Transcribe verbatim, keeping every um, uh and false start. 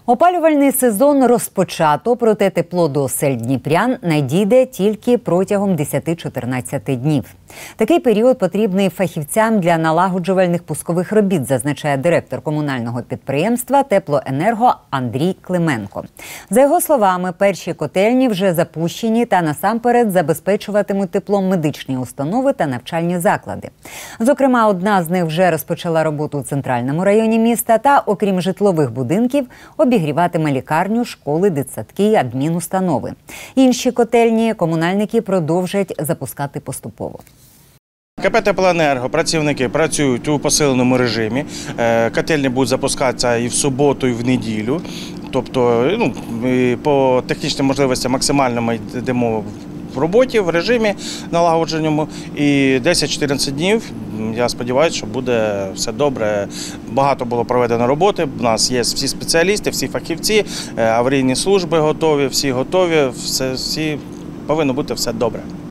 Опалювальний сезон розпочато, проте тепло до осель дніпрян надійде тільки протягом десяти-чотирнадцяти днів. Такий період потрібний фахівцям для налагоджувальних пускових робіт, зазначає директор комунального підприємства «Теплоенерго» Андрій Клименко. За його словами, перші котельні вже запущені та насамперед забезпечуватимуть теплом медичні установи та навчальні заклади. Зокрема, одна з них вже розпочала роботу у центральному районі міста та, окрім житлових будинків, обігріватиме лікарню, школи, дитсадки й адмінустанови. Інші котельні комунальники продовжать запускати поступово. ка пе «Теплоенерго» працівники працюють у посиленому режимі. Котельні будуть запускатися і в суботу, і в неділю. Тобто, ну, по технічним можливостям максимально ми йдемо в роботі, в режимі налагодженому. І десять-чотирнадцять днів, я сподіваюся, що буде все добре. Багато було проведено роботи, у нас є всі спеціалісти, всі фахівці, аварійні служби готові, всі готові, все, всі, повинно бути все добре.